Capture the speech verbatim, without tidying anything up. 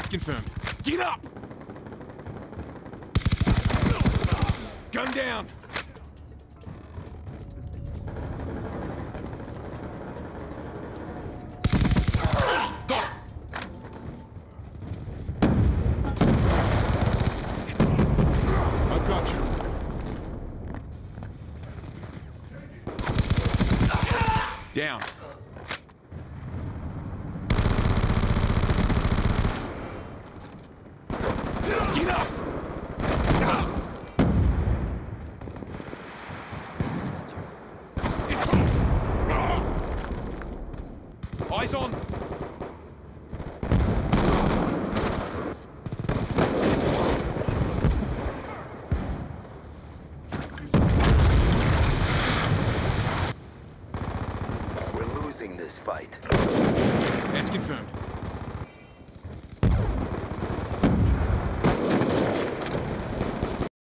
Target's confirmed. Get up! Gun down! Got it! I've got you. Down. Get up! Eyes on! We're losing this fight.